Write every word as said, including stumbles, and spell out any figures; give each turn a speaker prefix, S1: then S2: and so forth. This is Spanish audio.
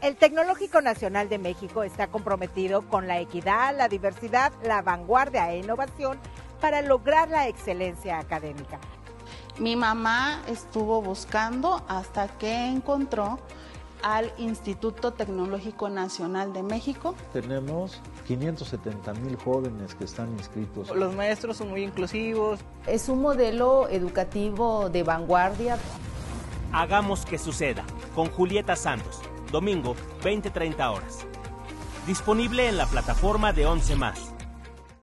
S1: El Tecnológico Nacional de México está comprometido con la equidad, la diversidad, la vanguardia e innovación para lograr la excelencia académica.
S2: Mi mamá estuvo buscando hasta que encontró al Instituto Tecnológico Nacional de México.
S3: Tenemos quinientos setenta mil jóvenes que están inscritos.
S4: Los maestros son muy inclusivos.
S5: Es un modelo educativo de vanguardia.
S6: Hagamos que suceda, con Julieta Santos, domingo, veinte treinta horas. Disponible en la plataforma de once más.